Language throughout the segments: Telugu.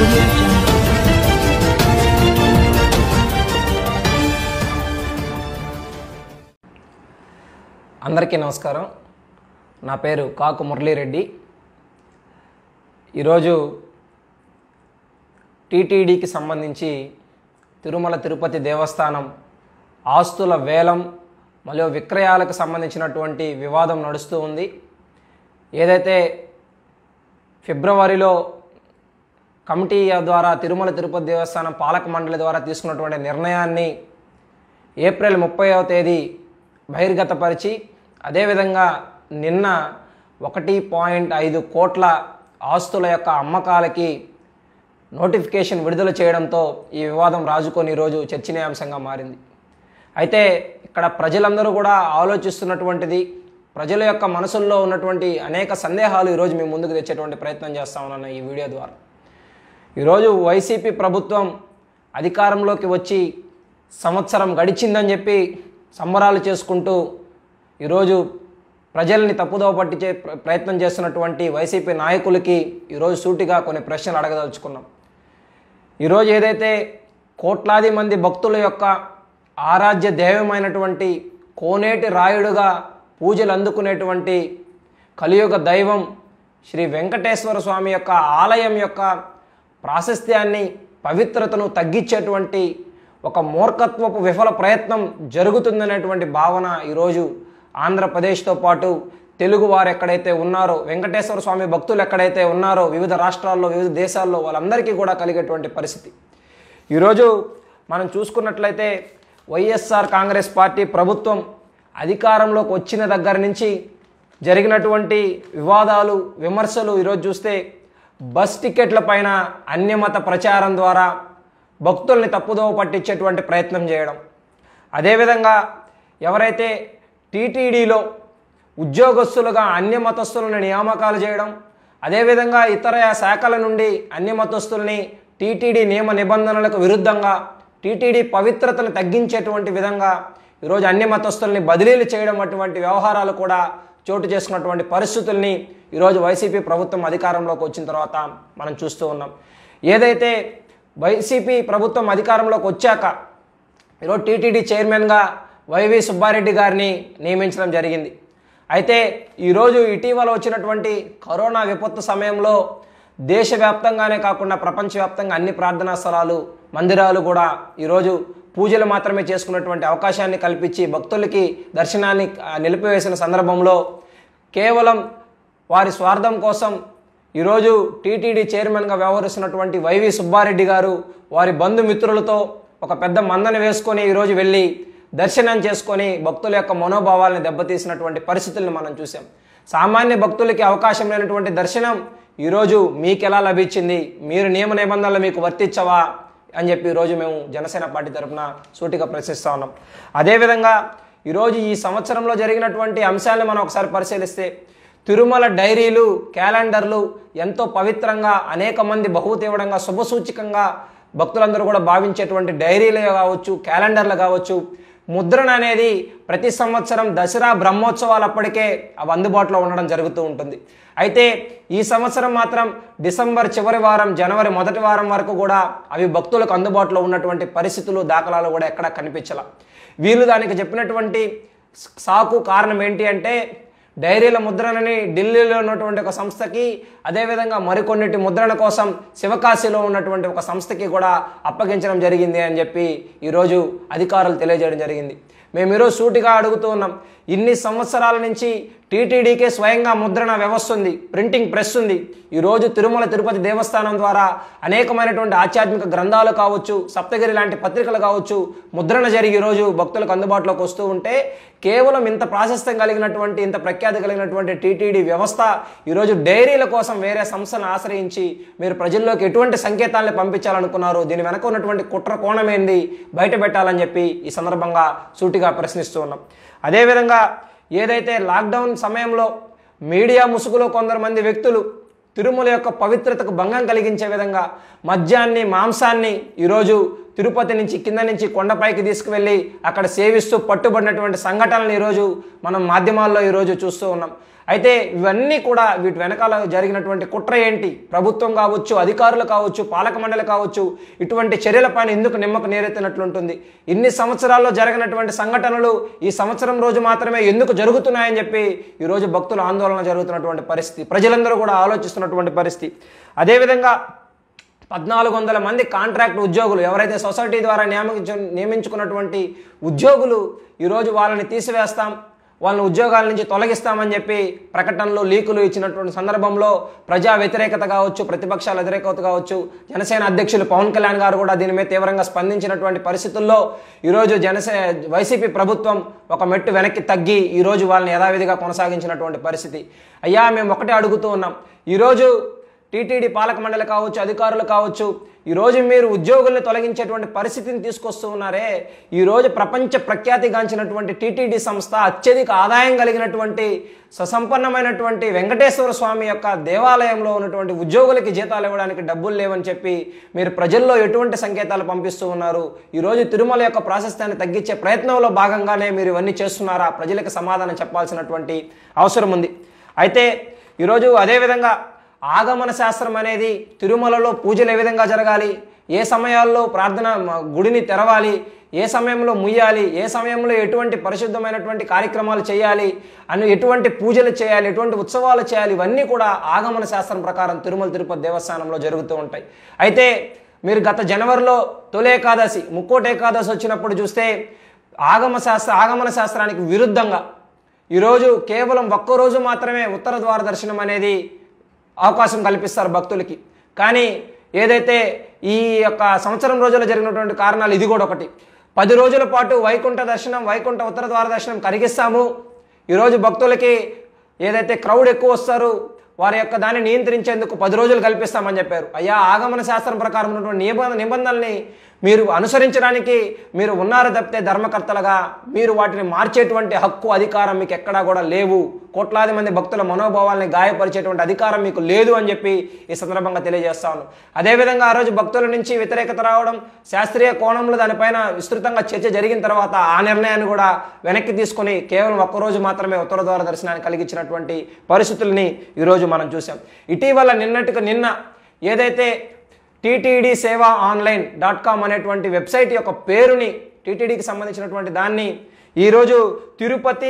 audio jungle. అందరికీ నమస్కారం. నా పేరు కాకు మురళీరెడ్డి. ఈరోజు టీటీడీకి సంబంధించి తిరుమల తిరుపతి దేవస్థానం ఆస్తుల వేలం మరియు విక్రయాలకు సంబంధించినటువంటి వివాదం నడుస్తూ ఉంది. ఏదైతే ఫిబ్రవరిలో కమిటీ ద్వారా తిరుమల తిరుపతి దేవస్థానం పాలక మండలి ద్వారా తీసుకున్నటువంటి నిర్ణయాన్ని ఏప్రిల్ 30వ తేదీ బహిర్గతపరిచి అదేవిధంగా నిన్న 1.5 కోట్ల ఆస్తుల యొక్క అమ్మకాలకి నోటిఫికేషన్ విడుదల చేయడంతో ఈ వివాదం రాజుకొని ఈరోజు చర్చనీయాంశంగా మారింది. అయితే ఇక్కడ ప్రజలందరూ కూడా ఆలోచిస్తున్నటువంటిది, ప్రజల యొక్క మనసుల్లో ఉన్నటువంటి అనేక సందేహాలు ఈరోజు మేము ముందుకు తెచ్చేటువంటి ప్రయత్నం చేస్తా ఉన్నాను ఈ వీడియో ద్వారా. ఈరోజు వైసీపీ ప్రభుత్వం అధికారంలోకి వచ్చి సంవత్సరం గడిచిందని చెప్పి సంబరాలు చేసుకుంటూ ఈరోజు ప్రజల్ని తప్పుదోవ పట్టించే ప్రయత్నం చేస్తున్నటువంటి వైసీపీ నాయకులకి ఈరోజు సూటిగా కొన్ని ప్రశ్నలు అడగదలుచుకున్నాం. ఈరోజు ఏదైతే కోట్లాది మంది భక్తుల యొక్క ఆరాధ్య దైవమైనటువంటి కోనేటి రాయుడుగా పూజలు అందుకునేటువంటి కలియుగ దైవం శ్రీ వెంకటేశ్వర స్వామి యొక్క ఆలయం యొక్క ప్రాశస్త్యాన్ని, పవిత్రతను తగ్గించేటువంటి ఒక మూర్ఖత్వపు విఫల ప్రయత్నం జరుగుతుందనేటువంటి భావన ఈరోజు ఆంధ్రప్రదేశ్తో పాటు తెలుగు వారు ఎక్కడైతే ఉన్నారో, వెంకటేశ్వర స్వామి భక్తులు ఎక్కడైతే ఉన్నారో వివిధ రాష్ట్రాల్లో, వివిధ దేశాల్లో వాళ్ళందరికీ కూడా కలిగేటువంటి పరిస్థితి. ఈరోజు మనం చూసుకున్నట్లయితే వైఎస్ఆర్ కాంగ్రెస్ పార్టీ ప్రభుత్వం అధికారంలోకి వచ్చిన దగ్గర నుంచి జరిగినటువంటి వివాదాలు, విమర్శలు ఈరోజు చూస్తే బస్ టికెట్ల పైన అన్యమత ప్రచారం ద్వారా భక్తుల్ని తప్పుదోవ పట్టించేటువంటి ప్రయత్నం చేయడం, అదేవిధంగా ఎవరైతే టీటీడీలో ఉద్యోగస్తులుగా అన్యమతస్తులను నియామకాలు చేయడం, అదేవిధంగా ఇతర శాఖల నుండి అన్యమతస్తుల్ని టీటీడీ నియమ నిబంధనలకు విరుద్ధంగా టీటీడీ పవిత్రతను తగ్గించేటువంటి విధంగా ఈరోజు అన్యమతస్తుల్ని బదిలీలు చేయడం అటువంటి వ్యవహారాలు కూడా చోటు చేసుకున్నటువంటి పరిస్థితుల్ని ఈరోజు వైసీపీ ప్రభుత్వం అధికారంలోకి వచ్చిన తర్వాత మనం చూస్తూ ఉన్నాం. ఏదైతే వైసీపీ ప్రభుత్వం అధికారంలోకి వచ్చాక ఈరోజు టీటీడీ చైర్మన్గా వైవి సుబ్బారెడ్డి గారిని నియమించడం జరిగింది. అయితే ఈరోజు ఇటీవల వచ్చినటువంటి కరోనా విపత్తు సమయంలో దేశవ్యాప్తంగానే కాకుండా ప్రపంచవ్యాప్తంగా అన్ని ప్రార్థనా స్థలాలు, మందిరాలు కూడా ఈరోజు పూజలు మాత్రమే చేసుకున్నటువంటి అవకాశాన్ని కల్పించి భక్తులకి దర్శనాన్ని నిలిపివేసిన సందర్భంలో కేవలం వారి స్వార్థం కోసం ఈరోజు టీటీడీ చైర్మన్గా వ్యవహరిస్తున్నటువంటి వైవి సుబ్బారెడ్డి గారు వారి బంధుమిత్రులతో ఒక పెద్ద మందని వేసుకొని ఈరోజు వెళ్ళి దర్శనం చేసుకొని భక్తుల యొక్క మనోభావాలను దెబ్బతీసినటువంటి పరిస్థితులను మనం చూసాం. సామాన్య భక్తులకి అవకాశం లేనటువంటి దర్శనం ఈరోజు మీకు ఎలా లభించింది, మీరు నియమ నిబంధనలు మీకు వర్తించవా అని చెప్పి ఈరోజు మేము జనసేన పార్టీ తరఫున సూటిగా ప్రశ్నిస్తూ ఉన్నాం. అదేవిధంగా ఈరోజు ఈ సంవత్సరంలో జరిగినటువంటి అంశాలను మనం ఒకసారి పరిశీలిస్తే తిరుమల డైరీలు, క్యాలెండర్లు ఎంతో పవిత్రంగా, అనేక మంది బహుతీవ్రంగా, శుభసూచకంగా భక్తులందరూ కూడా భావించేటువంటి డైరీలు కావచ్చు, క్యాలెండర్లు కావచ్చు, ముద్రణ అనేది ప్రతి సంవత్సరం దసరా బ్రహ్మోత్సవాలు అప్పటికే అవి అందుబాటులో ఉండడం జరుగుతూ ఉంటుంది. అయితే ఈ సంవత్సరం మాత్రం డిసెంబర్ చివరి వారం, జనవరి మొదటి వారం వరకు కూడా అవి భక్తులకు అందుబాటులో ఉన్నటువంటి పరిస్థితులు, దాఖలాలు కూడా ఎక్కడా కనిపించాల. వీళ్ళు దానికి చెప్పినటువంటి సాకు కారణం ఏంటి అంటే డైరీల ముద్రణని ఢిల్లీలో ఉన్నటువంటి ఒక సంస్థకి, అదేవిధంగా మరికొన్నిటి ముద్రణ కోసం శివకాశిలో ఉన్నటువంటి ఒక సంస్థకి కూడా అప్పగించడం జరిగింది అని చెప్పి ఈరోజు అధికారులు తెలియజేయడం జరిగింది. మేము ఈరోజు సూటిగా అడుగుతూ ఉన్నాం, ఇన్ని సంవత్సరాల నుంచి టీటీడీకే స్వయంగా ముద్రణ వ్యవస్థ ఉంది, ప్రింటింగ్ ప్రెస్ ఉంది. ఈరోజు తిరుమల తిరుపతి దేవస్థానం ద్వారా అనేకమైనటువంటి ఆధ్యాత్మిక గ్రంథాలు కావచ్చు, సప్తగిరి లాంటి పత్రికలు కావచ్చు ముద్రణ జరిగి ఈరోజు భక్తులకు అందుబాటులోకి వస్తూ ఉంటే కేవలం ఇంత ప్రాశస్త్యం కలిగినటువంటి, ఇంత ప్రఖ్యాతి కలిగినటువంటి టీటీడీ వ్యవస్థ ఈరోజు డైరీల కోసం వేరే సంస్థలను ఆశ్రయించి మీరు ప్రజల్లోకి ఎటువంటి సంకేతాలను పంపించాలనుకున్నారు, దీని వెనక ఉన్నటువంటి కుట్ర కోణం ఏంది బయట పెట్టాలని చెప్పి ఈ సందర్భంగా సూటిగా ప్రశ్నిస్తూ ఉన్నాం. అదేవిధంగా ఏదైతే లాక్డౌన్ సమయంలో మీడియా ముసుగులో కొందరు వ్యక్తులు తిరుమల యొక్క పవిత్రతకు భంగం కలిగించే విధంగా మద్యాన్ని, మాంసాన్ని ఈరోజు తిరుపతి నుంచి కింద నుంచి కొండపైకి తీసుకువెళ్ళి అక్కడ సేవిస్తూ పట్టుబడినటువంటి సంఘటనలు ఈరోజు మనం మాధ్యమాల్లో ఈరోజు చూస్తూ ఉన్నాం. అయితే ఇవన్నీ కూడా వీటి వెనకాల జరిగినటువంటి కుట్ర ఏంటి, ప్రభుత్వం కావచ్చు, అధికారులు కావచ్చు, పాలక మండలి కావచ్చు, ఇటువంటి చర్యలపైన ఎందుకు నిమ్మకు నీరెత్తినట్లుంటుంది? ఇన్ని సంవత్సరాల్లో జరిగినటువంటి సంఘటనలు ఈ సంవత్సరం రోజు మాత్రమే ఎందుకు జరుగుతున్నాయని చెప్పి ఈరోజు భక్తుల ఆందోళన జరుగుతున్నటువంటి పరిస్థితి, ప్రజలందరూ కూడా ఆలోచిస్తున్నటువంటి పరిస్థితి. అదేవిధంగా 1400 మంది కాంట్రాక్ట్ ఉద్యోగులు ఎవరైతే సొసైటీ ద్వారా నియమించుకున్నటువంటి ఉద్యోగులు ఈరోజు వాళ్ళని తీసివేస్తాం, వాళ్ళని ఉద్యోగాల నుంచి తొలగిస్తామని చెప్పి ప్రకటనలు లీకులు ఇచ్చినటువంటి సందర్భంలో ప్రజా వ్యతిరేకత కావచ్చు, ప్రతిపక్షాల వ్యతిరేకత కావచ్చు, జనసేన అధ్యక్షులు పవన్ కళ్యాణ్ గారు కూడా దీని మీద తీవ్రంగా స్పందించినటువంటి పరిస్థితుల్లో ఈరోజు వైసీపీ ప్రభుత్వం ఒక మెట్టు వెనక్కి తగ్గి ఈరోజు వాళ్ళని యథావిధిగా కొనసాగించినటువంటి పరిస్థితి. అయ్యా మేము ఒకటే అడుగుతూ ఉన్నాం, ఈరోజు టీటీడీ పాలక మండలి కావచ్చు, అధికారులు కావచ్చు, ఈరోజు మీరు ఉద్యోగుల్ని తొలగించేటువంటి పరిస్థితిని తీసుకొస్తూ ఉన్నారే. ఈరోజు ప్రపంచ ప్రఖ్యాతిగాంచినటువంటి టీటీడీ సంస్థ అత్యధిక ఆదాయం కలిగినటువంటి ససంపన్నమైనటువంటి వెంకటేశ్వర స్వామి యొక్క దేవాలయంలో ఉన్నటువంటి ఉద్యోగులకి జీతాలు ఇవ్వడానికి డబ్బులు లేవని చెప్పి మీరు ప్రజల్లో ఎటువంటి సంకేతాలు పంపిస్తూ ఉన్నారు? ఈరోజు తిరుమల యొక్క ప్రాశస్త్యాన్ని తగ్గించే ప్రయత్నంలో భాగంగానే మీరు ఇవన్నీ చేస్తున్నారా? ప్రజలకు సమాధానం చెప్పాల్సినటువంటి అవసరం ఉంది. అయితే ఈరోజు అదేవిధంగా ఆగమన శాస్త్రం అనేది తిరుమలలో పూజలు ఏ విధంగా జరగాలి, ఏ సమయాల్లో ప్రార్థన గుడిని తెరవాలి, ఏ సమయంలో ముయ్యాలి, ఏ సమయంలో ఎటువంటి పరిశుద్ధమైనటువంటి కార్యక్రమాలు చేయాలి అని, ఎటువంటి పూజలు చేయాలి, ఎటువంటి ఉత్సవాలు చేయాలి, ఇవన్నీ కూడా ఆగమన శాస్త్రం ప్రకారం తిరుమల తిరుపతి దేవస్థానంలో జరుగుతూ ఉంటాయి. అయితే మీరు గత జనవరిలో తొలి ఏకాదశి, ముక్కోటి ఏకాదశి వచ్చినప్పుడు చూస్తే ఆగమన శాస్త్రానికి విరుద్ధంగా ఈరోజు కేవలం ఒక్కరోజు మాత్రమే ఉత్తర ద్వార దర్శనం అనేది అవకాశం కల్పిస్తారు భక్తులకి. కానీ ఏదైతే ఈ యొక్క సంవత్సరం రోజుల్లో జరిగినటువంటి కారణాలు ఇది కూడా ఒకటి. 10 రోజుల పాటు వైకుంఠ దర్శనం, వైకుంఠ ఉత్తర ద్వార దర్శనం కరిగిస్తాము. ఈరోజు భక్తులకి ఏదైతే క్రౌడ్ ఎక్కువ వస్తారు వారి యొక్క దాన్ని నియంత్రించేందుకు 10 రోజులు కల్పిస్తామని చెప్పారు. అయ్యా, ఆగమన శాస్త్రం ప్రకారం ఉన్నటువంటి నిబంధనల్ని మీరు అనుసరించడానికి మీరు ఉన్నారు తప్పితే ధర్మకర్తలుగా మీరు వాటిని మార్చేటువంటి హక్కు, అధికారం మీకు ఎక్కడా కూడా లేవు. కోట్లాది మంది భక్తుల మనోభావాల్ని గాయపరిచేటువంటి అధికారం మీకు లేదు అని చెప్పి ఈ సందర్భంగా తెలియజేస్తాను. అదేవిధంగా ఆ రోజు భక్తుల నుంచి వ్యతిరేకత రావడం, శాస్త్రీయ కోణంలో దానిపైన విస్తృతంగా చర్చ జరిగిన తర్వాత ఆ నిర్ణయాన్ని కూడా వెనక్కి తీసుకొని కేవలం ఒక్కరోజు మాత్రమే ఉత్తర ద్వార దర్శనాన్ని కలిగించినటువంటి పరిస్థితుల్ని ఈరోజు మనం చూసాం. ఇటీవల నిన్న ఏదైతే టీటీడీ సేవా ఆన్లైన్.com అనేటువంటి వెబ్సైట్ యొక్క పేరుని, టీటీడీకి సంబంధించినటువంటి దాన్ని ఈరోజు తిరుపతి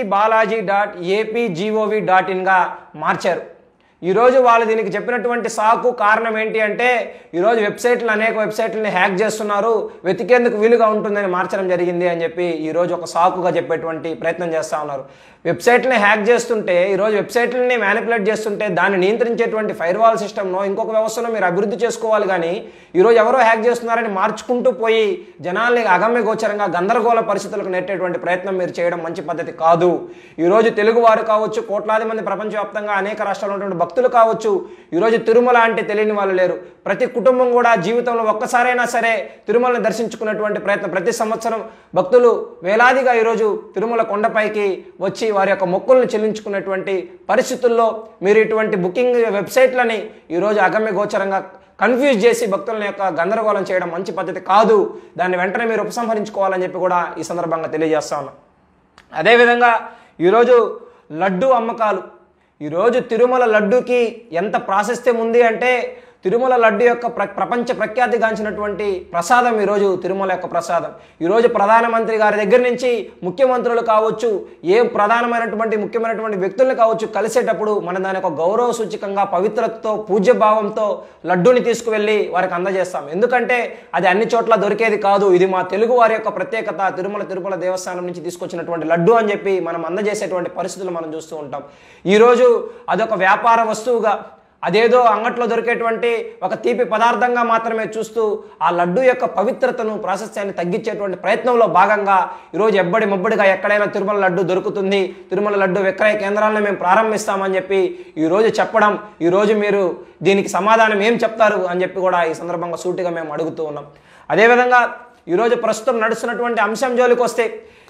బాలాజీ.apgov.inగా మార్చారు. ఈరోజు వాళ్ళు దీనికి చెప్పినటువంటి సాకు కారణం ఏంటి అంటే, ఈరోజు అనేక వెబ్సైట్లని హ్యాక్ చేస్తున్నారు, వెతికేందుకు వీలుగా ఉంటుందని మార్చడం జరిగింది అని చెప్పి ఈరోజు ఒక సాకుగా చెప్పేటువంటి ప్రయత్నం చేస్తూ ఉన్నారు. వెబ్సైట్లని హ్యాక్ చేస్తుంటే, ఈరోజు వెబ్సైట్లని మ్యానిపులేట్ చేస్తుంటే దాన్ని నియంత్రించేటువంటి ఫైర్వాల్ సిస్టమ్నో ఇంకొక వ్యవస్థను మీరు అభివృద్ధి చేసుకోవాలి. కానీ ఈరోజు ఎవరో హ్యాక్ చేస్తున్నారని మార్చుకుంటూ పోయి జనాల్ని అగమ్య గోచరంగా గందరగోళ పరిస్థితులకు నెట్టేటువంటి ప్రయత్నం మీరు చేయడం మంచి పద్ధతి కాదు. ఈరోజు తెలుగువారు కావచ్చు, కోట్లాది మంది ప్రపంచవ్యాప్తంగా అనేక రాష్ట్రాల్లో ఉన్నటువంటి భక్తులు కావచ్చు, ఈరోజు తిరుమల అంటే తెలియని వాళ్ళు లేరు. ప్రతి కుటుంబం కూడా జీవితంలో ఒక్కసారైనా సరే తిరుమలని దర్శించుకున్నటువంటి ప్రయత్నం ప్రతి సంవత్సరం భక్తులు వేలాదిగా ఈరోజు తిరుమల కొండపైకి వచ్చి వారి యొక్క మొక్కులను చెల్లించుకునేటువంటి పరిస్థితుల్లో మీరు ఇటువంటి బుకింగ్ వెబ్సైట్లని ఈరోజు అగమ్య గోచరంగా కన్ఫ్యూజ్ చేసి భక్తుల యొక్క గందరగోళం చేయడం మంచి పద్ధతి కాదు. దాన్ని వెంటనే మీరు ఉపసంహరించుకోవాలని చెప్పి కూడా ఈ సందర్భంగా తెలియజేస్తా ఉన్నాం. అదేవిధంగా ఈరోజు లడ్డు అమ్మకాలు, ఈరోజు తిరుమల లడ్డూకి ఎంత ప్రాశస్త్యం ఉంది అంటే, తిరుమల లడ్డు యొక్క ప్రపంచ ప్రఖ్యాతిగాంచినటువంటి ప్రసాదం ఈరోజు తిరుమల యొక్క ప్రసాదం. ఈరోజు ప్రధానమంత్రి గారి దగ్గర నుంచి ముఖ్యమంత్రులు కావచ్చు, ఏ ముఖ్యమైనటువంటి వ్యక్తులను కావచ్చు కలిసేటప్పుడు మన దాని యొక్క గౌరవ సూచకంగా పవిత్రతతో పూజ్యభావంతో లడ్డూని తీసుకువెళ్ళి వారికి అందజేస్తాం. ఎందుకంటే అది అన్ని చోట్ల దొరికేది కాదు. ఇది మా తెలుగు వారి యొక్క ప్రత్యేకత, తిరుపతి దేవస్థానం నుంచి తీసుకొచ్చినటువంటి లడ్డు అని చెప్పి మనం అందజేసేటువంటి పరిస్థితులు మనం చూస్తూ ఉంటాం. ఈరోజు అదొక వ్యాపార వస్తువుగా, అదేదో అంగట్లో దొరికేటువంటి ఒక తీపి పదార్థంగా మాత్రమే చూస్తూ ఆ లడ్డు యొక్క పవిత్రతను, ప్రాశస్త్యాన్ని తగ్గించేటువంటి ప్రయత్నంలో భాగంగా ఈరోజు మబ్బడిగా ఎక్కడైనా తిరుమల లడ్డు దొరుకుతుంది, తిరుమల లడ్డు విక్రయ కేంద్రాలను మేము ప్రారంభిస్తామని చెప్పి ఈరోజు చెప్పడం, ఈరోజు మీరు దీనికి సమాధానం ఏం చెప్తారు అని చెప్పి కూడా ఈ సందర్భంగా సూటిగా మేము అడుగుతూ ఉన్నాం. అదేవిధంగా ఈరోజు ప్రస్తుతం నడుస్తున్నటువంటి అంశం జోలికి వస్తే,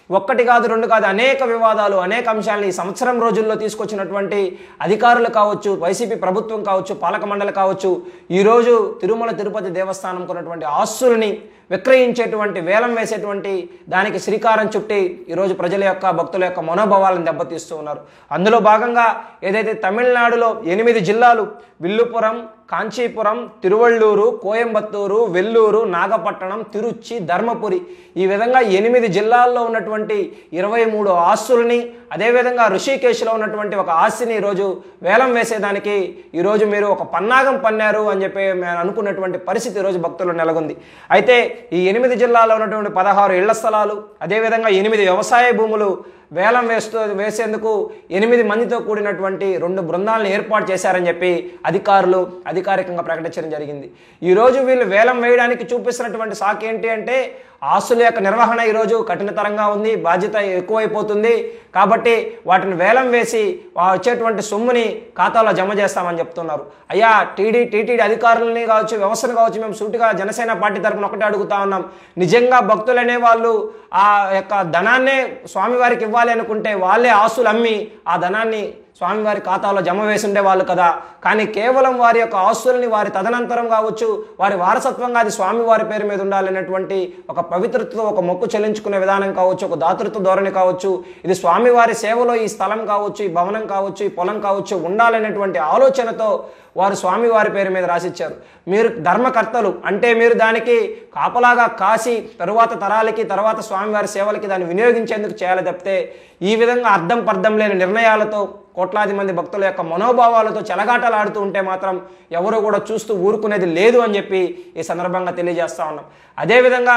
ఒక్కటి కాదు, రెండు కాదు, అనేక వివాదాలు, అనేక అంశాలను ఈ సంవత్సరం రోజుల్లో తీసుకొచ్చినటువంటి అధికారులు కావచ్చు, వైసీపీ ప్రభుత్వం కావచ్చు, పాలక మండలి కావచ్చు, ఈరోజు తిరుమల తిరుపతి దేవస్థానం కొన్నటువంటి ఆస్తుల్ని విక్రయించేటువంటి, వేలం వేసేటువంటి దానికి శ్రీకారం చుట్టి ఈరోజు ప్రజల యొక్క, భక్తుల యొక్క మనోభావాలను దెబ్బతీస్తూ ఉన్నారు. అందులో భాగంగా ఏదైతే తమిళనాడులో 8 జిల్లాలు విల్లుపురం, కాంచీపురం, తిరువళ్ళూరు, కోయంబత్తూరు, వెల్లూరు, నాగపట్టణం, తిరుచి, ధర్మపురి, ఈ విధంగా 8 జిల్లాల్లో ఉన్నటువంటి 23 ఆస్తుల్ని, అదేవిధంగా ఋషికేశ్లో ఉన్నటువంటి ఒక ఆస్తిని ఈరోజు వేలం వేసేదానికి ఈరోజు మీరు ఒక పన్నాగం పన్నారు అని చెప్పి అనుకున్నటువంటి పరిస్థితి ఈరోజు భక్తులు నెలకొంది. అయితే ఈ 8 జిల్లాల్లో ఉన్నటువంటి 16 ఇళ్ల స్థలాలు, అదేవిధంగా 8 వ్యవసాయ భూములు వేలం వేసేందుకు 8 మందితో కూడినటువంటి 2 బృందాలను ఏర్పాటు చేశారని చెప్పి అధికారులు అధికారికంగా ప్రకటించడం జరిగింది. ఈరోజు వీళ్ళు వేలం వేయడానికి చూపిస్తున్నటువంటి సాకు ఏంటి అంటే, ఆస్తుల యొక్క నిర్వహణ ఈరోజు కఠినతరంగా ఉంది, బాధ్యత ఎక్కువైపోతుంది, కాబట్టి వాటిని వేలం వేసి వచ్చేటువంటి సొమ్ముని ఖాతాలో జమ చేస్తామని చెప్తున్నారు. అయ్యా, టీటీడీ అధికారులని కావచ్చు, వ్యవస్థను కావచ్చు, మేము సూటిగా జనసేన పార్టీ తరఫున ఒకటే అడుగుతా ఉన్నాం. నిజంగా భక్తులు అనేవాళ్ళు ఆ యొక్క ధనాన్నే స్వామివారికి ఇవ్వాలి అనుకుంటే వాళ్ళే ఆస్తులు అమ్మి ఆ ధనాన్ని స్వామివారి ఖాతాలో జమ వేసి ఉండేవాళ్ళు కదా. కానీ కేవలం వారి యొక్క ఆస్తుల్ని వారి తదనంతరం కావచ్చు, వారి వారసత్వంగా అది స్వామివారి పేరు మీద ఉండాలనేటువంటి ఒక పవిత్రతతో, ఒక మొక్కు చెల్లించుకునే విధానం కావచ్చు, ఒక దాతృత్వ ధోరణి కావచ్చు, ఇది స్వామివారి సేవలో ఈ స్థలం కావచ్చు, ఈ భవనం కావచ్చు, ఈ పొలం కావచ్చు ఉండాలనేటువంటి ఆలోచనతో వారు స్వామివారి పేరు మీద రాసిచ్చారు. మీరు ధర్మకర్తలు అంటే మీరు దానికి కాపలాగా కాసి తరువాత తరాలకి, తర్వాత స్వామివారి సేవలకి దాన్ని వినియోగించేందుకు చేయాలి తప్పితే ఈ విధంగా అర్థం పర్థం లేని నిర్ణయాలతో కోట్లాది మంది భక్తుల యొక్క మనోభావాలతో చెలగాటలాడుతూ ఉంటే మాత్రం ఎవరు కూడా చూస్తూ ఊరుకునేది లేదు అని చెప్పి ఈ సందర్భంగా తెలియజేస్తా ఉన్నాం. అదేవిధంగా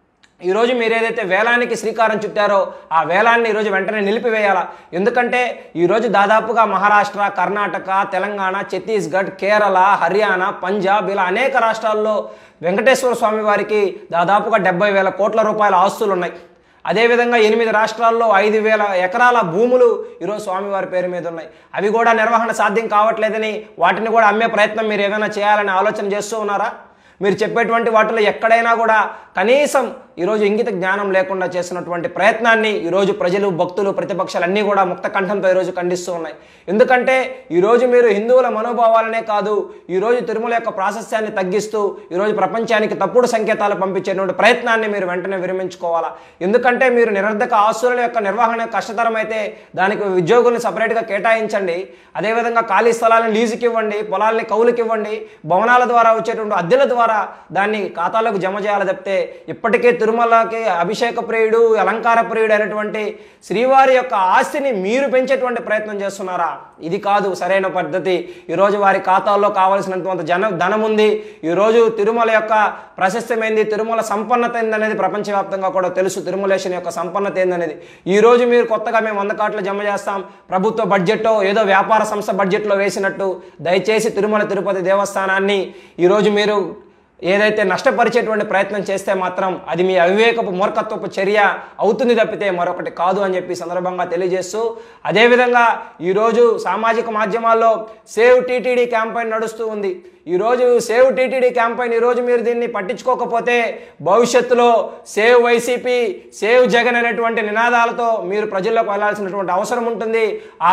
ఈరోజు మీరు ఏదైతే వేలానికి శ్రీకారం చుట్టారో ఆ వేలాన్ని ఈరోజు వెంటనే నిలిపివేయాలా. ఎందుకంటే ఈరోజు దాదాపుగా మహారాష్ట్ర, కర్ణాటక, తెలంగాణ, ఛత్తీస్గఢ్, కేరళ, హర్యానా, పంజాబ్ ఇలా అనేక రాష్ట్రాల్లో వెంకటేశ్వర స్వామి వారికి దాదాపుగా 70,000 కోట్ల రూపాయల ఆస్తులు ఉన్నాయి. అదేవిధంగా 8 రాష్ట్రాల్లో 5,000 ఎకరాల భూములు ఈరోజు స్వామివారి పేరు మీద ఉన్నాయి. అవి కూడా నిర్వహణ సాధ్యం కావట్లేదని వాటిని కూడా అమ్మే ప్రయత్నం మీరు ఏమైనా చేయాలని ఆలోచన చేస్తూ ఉన్నారా? మీరు చెప్పేటువంటి వాటిలో ఎక్కడైనా కూడా కనీసం ఈరోజు ఇంగిత జ్ఞానం లేకుండా చేసినటువంటి ప్రయత్నాన్ని ఈరోజు ప్రజలు, భక్తులు, ప్రతిపక్షాలన్నీ కూడా ముక్త కంఠంతో ఈరోజు ఖండిస్తూ ఉన్నాయి. ఎందుకంటే ఈరోజు మీరు హిందువుల మనోభావాలనే కాదు, ఈరోజు తిరుమల యొక్క ప్రాశస్త్యాన్ని తగ్గిస్తూ ఈరోజు ప్రపంచానికి తప్పుడు సంకేతాలు పంపించేటువంటి ప్రయత్నాన్ని మీరు వెంటనే విరమించుకోవాలా. ఎందుకంటే మీరు నిరర్ధక ఆస్తుల యొక్క నిర్వహణ కష్టతరమైతే దానికి ఉద్యోగుల్ని సపరేట్గా కేటాయించండి. అదేవిధంగా ఖాళీ స్థలాలను లీజుకి ఇవ్వండి, పొలాలని కౌలుకి ఇవ్వండి, భవనాల ద్వారా వచ్చేటువంటి అద్దెల ద్వారా దాన్ని ఖాతాలోకి జమ చేయాలి తప్పితే ఇప్పటికే తిరుమలకి అభిషేక ప్రియుడు, అలంకార ప్రియుడు అయినటువంటి శ్రీవారి యొక్క ఆస్తిని మీరు పెంచేటువంటి ప్రయత్నం చేస్తున్నారా? ఇది కాదు సరైన పద్ధతి. ఈరోజు వారి ఖాతాల్లో కావాల్సినంత ధనం ఉంది. ఈరోజు తిరుమల యొక్క ప్రశస్తమైంది, తిరుమల సంపన్నత ఏందనేది ప్రపంచవ్యాప్తంగా కూడా తెలుసు. తిరుమలేశుని యొక్క సంపన్నత ఏందనేది ఈరోజు మీరు కొత్తగా మేము 100 కోట్లు జమ చేస్తాం, ప్రభుత్వ బడ్జెట్ ఏదో వ్యాపార సంస్థ బడ్జెట్లో వేసినట్టు దయచేసి తిరుమల తిరుపతి దేవస్థానాన్ని ఈరోజు మీరు ఏదైతే నష్టపరిచేటువంటి ప్రయత్నం చేస్తే మాత్రం అది మీ అవివేకపు మూర్ఖత్వపు చర్య అవుతుంది తప్పితే మరొకటి కాదు అని చెప్పి సందర్భంగా తెలియజేస్తూ, అదేవిధంగా ఈరోజు సామాజిక మాధ్యమాల్లో సేవ్ టీటీడీ క్యాంపెయిన్ నడుస్తూ ఉంది. ఈరోజు సేవ్ టీటీడీ క్యాంపెయిన్ ఈరోజు మీరు దీన్ని పట్టించుకోకపోతే భవిష్యత్తులో సేవ్ వైసీపీ, సేవ్ జగన్ అనేటువంటి నినాదాలతో మీరు ప్రజల్లోకి వెళ్లాల్సినటువంటి అవసరం ఉంటుంది. ఆ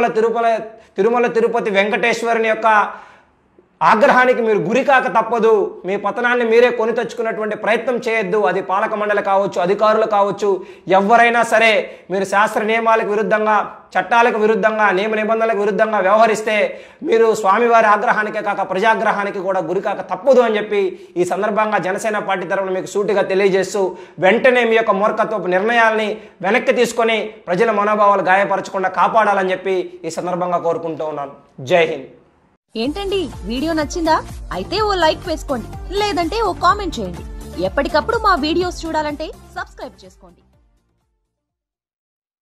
తిరుమల తిరుపతి వెంకటేశ్వరుని యొక్క ఆగ్రహానికి మీరు గురికాక తప్పదు. మీ పతనాన్ని మీరే కొని తెచ్చుకున్నటువంటి ప్రయత్నం చేయొద్దు. అది పాలక మండలి కావచ్చు, అధికారులు కావచ్చు, ఎవరైనా సరే మీరు శాస్త్ర నియమాలకు విరుద్ధంగా, చట్టాలకు విరుద్ధంగా, నియమ నిబంధనలకు విరుద్ధంగా వ్యవహరిస్తే మీరు స్వామివారి ఆగ్రహానికే కాక ప్రజాగ్రహానికి కూడా గురికాక తప్పదు అని చెప్పి ఈ సందర్భంగా జనసేన పార్టీ తరఫున మీకు సూటిగా తెలియజేస్తూ వెంటనే మీ యొక్క మూర్ఖత్వపు నిర్ణయాల్ని వెనక్కి తీసుకొని ప్రజల మనోభావాలు గాయపరచకుండా కాపాడాలని చెప్పి ఈ సందర్భంగా కోరుకుంటూ ఉన్నాను. జై హింద్. ఏంటండి, వీడియో నచ్చిందా? అయితే ఓ లైక్ వేసుకోండి, లేదంటే ఓ కామెంట్ చేయండి. ఎప్పటికప్పుడు మా వీడియోస్ చూడాలంటే సబ్స్క్రైబ్ చేసుకోండి.